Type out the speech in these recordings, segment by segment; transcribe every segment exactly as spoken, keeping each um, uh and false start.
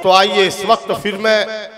तो आइए इस वक्त फिर मैं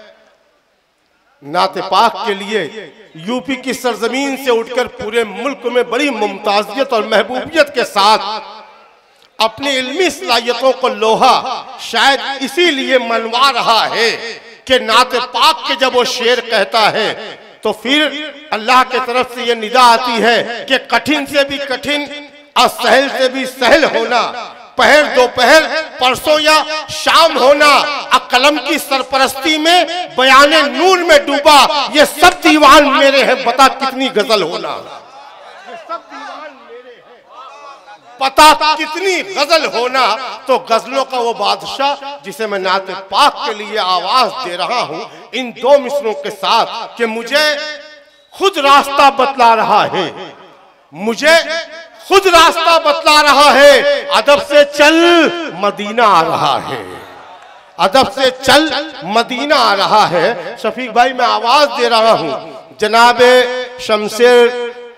नाते पाक के लिए यूपी की सरजमीन से उठकर पूरे मुल्क में बड़ी मुमताजियत और महबूबियत के साथ अपनी इल्मी सलाहियतों को लोहा शायद इसीलिए मनवा रहा है कि नाते पाक के जब वो शेर कहता है तो फिर अल्लाह की तरफ से ये निदा आती है कि कठिन से भी कठिन और सहल से भी सहल होना, पहर दोपहर परसों या शाम होना, कलम की सरपरस्ती में बयाने नूर में डूबा, ये सब दीवान मेरे हैं, बता कितनी गजल होना, ये सब दीवान मेरे हैं, पता कितनी गजल होना। तो गजलों का वो बादशाह जिसे मैं नाते पाक के लिए आवाज दे रहा हूं इन दो मिसरों के साथ कि मुझे खुद रास्ता बतला रहा है, मुझे खुद रास्ता बतला रहा है, अदब से चल मदीना आ रहा है, अदब से चल मदीना आ रहा है। शफीक भाई मैं आवाज दे रहा हूं जनाबे शमशेर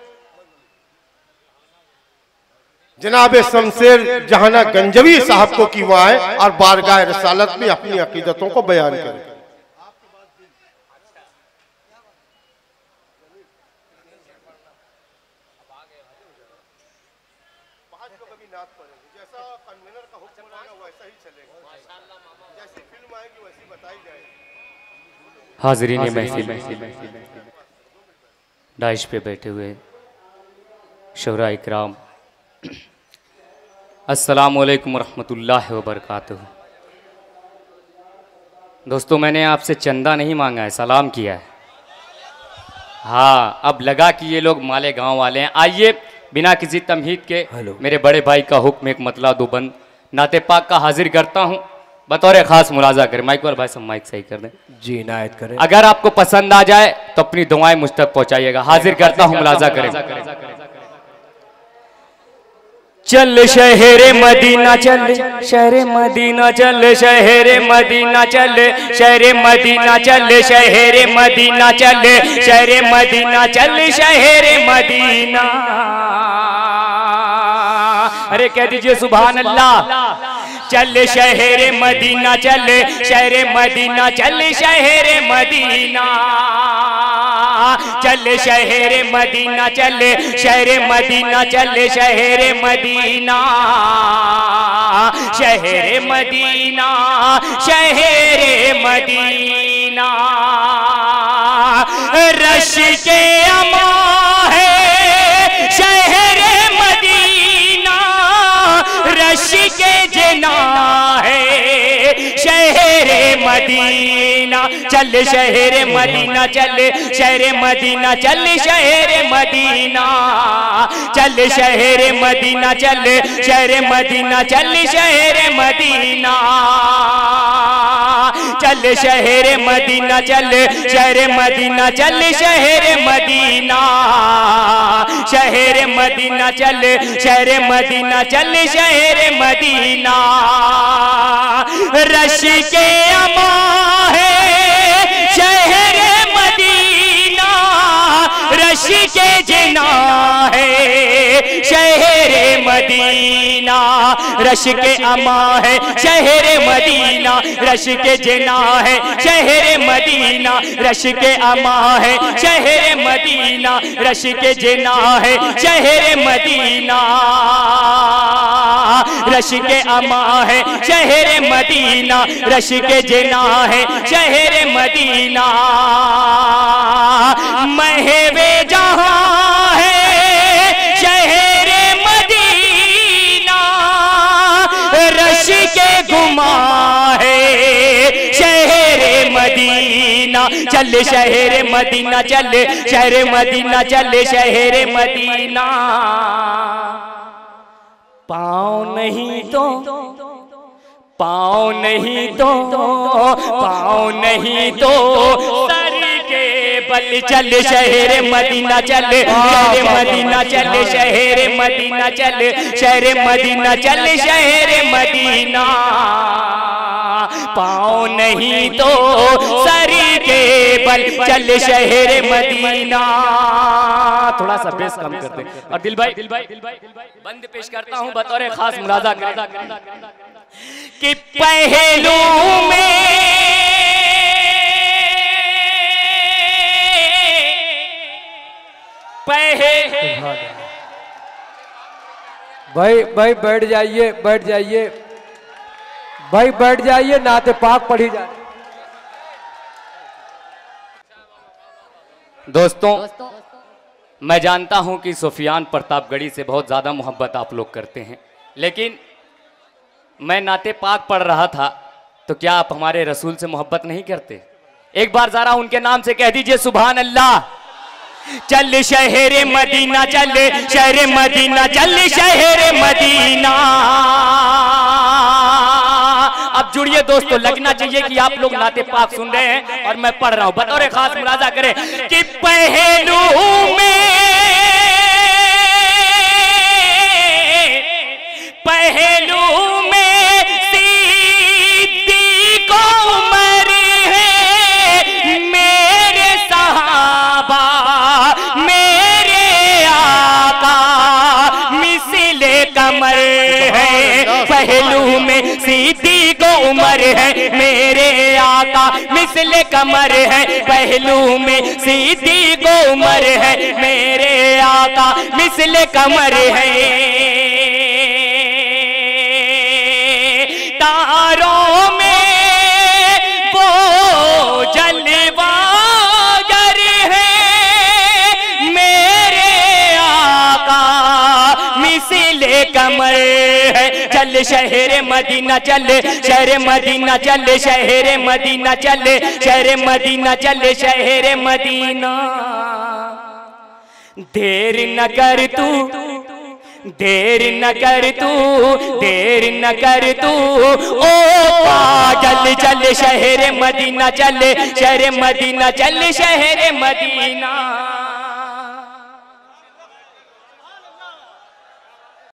जनाबे शमशेर जहाना गंजवी साहब को कि वह आए और बारगाह रसालत में अपनी अकीदतों को बयान करें। हाज़रीन महफिल, डाइश पे बैठे हुए शोहरा इकराम, अस्सलामु अलैकुम रहमतुल्लाहि व बरकातुहू। दोस्तों मैंने आपसे चंदा नहीं मांगा है, सलाम किया है। हाँ अब लगा कि ये लोग माले गांव वाले हैं। आइए बिना किसी तमहीद के मेरे बड़े भाई का हुक्म एक मतला दो बंद नाते पाक का हाजिर करता हूँ, बतौर खास मुलाजा करें। माइक वाला भाई सब माइक सही कर दें जी, इनायत करें। अगर आपको पसंद आ जाए तो अपनी दुआएं मुझ तक पहुंचाइएगा। हाजिर करता हूं, मुलाजा करें। चल शहरे मदीना चल, शहरे मदीना चल, शहरे मदीना चल, शहरे मदीना चल, शहरे मदीना चल, शहरे मदीना चल, शहरे मदीना। अरे कह दीजिए सुभान अल्लाह। चल शहरे मदीना चल, शहरे मदीना चल, शहरे मदीना चल, शहरे मदीना चल, शहरे मदीना चल, शहरे मदीना, शहरे मदीना, शहरे मदीना। रश के अमा है शहरे मदीना, रश के जना है शहरे मदीना। चल शहरे मदीना चल, शहरे मदीना चल, शहरे मदीना चल, शहरे मदीना चल, शहरे मदीना चल, शहरे मदीना चल, शहरे मदीना चल, शहरे मदीना चल, शहरे मदीना, शहरे मदीना चल, शहरे मदीना चल, शहरे मदीना। रश के अमा है शहरे मदीना, रश के जना है शहरे मदीना, रश के अमा है शहरे मदीना, रश के जना है शहरे मदीना, रश के अमा है शहरे मदीना, रश के जना है शहरे मदीना, रश के अमा है शहरे मदीना, रश के जना है शहरे मदीना। महवे जहां है शहरे मदीना, रश के गुमा है शहरे मदीना। चल शहरे मदीना चल, शहरे मदीना चल, शहरे मदीना। पाँव नहीं तो, पाँव नहीं तो, पाँव नहीं तो सर के बल चल शहरे मदीना चल, शहरे मदीना चल, शहरे मदीना चल, शहरे मदीना चल, शहरे मदीना। पाँव नहीं तो सर के बल चल शहर मदीना। थोड़ा सा बेस कम कर दे। और दिल भाई दिल भाई बंद पेश करता हूं बतौर खास मुलाजा कि पहलू में पहले भाई भाई बैठ जाइए बैठ जाइए भाई बैठ जाइए, नाते पाक पढ़ी जाए। दोस्तों मैं जानता हूं कि सुफियान प्रतापगढ़ी से बहुत ज्यादा मोहब्बत आप लोग करते हैं, लेकिन मैं नाते पाक पढ़ रहा था तो क्या आप हमारे रसूल से मोहब्बत नहीं करते? एक बार जरा उनके नाम से कह दीजिए सुभान अल्लाह। चल शहर मदीना चल शहर मदीना चल शहर मदीना। अब जुड़िए दोस्तों, लगना चाहिए कि आप लोग नाते पाक सुन रहे हैं और मैं पढ़ रहा हूं। बतौर खास मुलाजा करें कि पहलू में पहलू में सिद्दीक़ उमर है, मेरे सहाबा मेरे आका मिसले कमर है। पहलू में सिद्दीक़ उमर है, मेरे आका मिसले कमर है। पहलू में सिद्दीक़ उमर है, मेरे आका मिसले कमर है। तारों में वो जलवागर है, मेरे आका मिसले कमर है। चल शहर मदीना चल शहर मदीना चल शहर मदीना चल शहर मदीना चल शहर मदीना। देर न कर तू देर न कर तू देर न कर तू ओ पागल, चल शहर मदीना चल शहर मदीना चल शहर मदीना।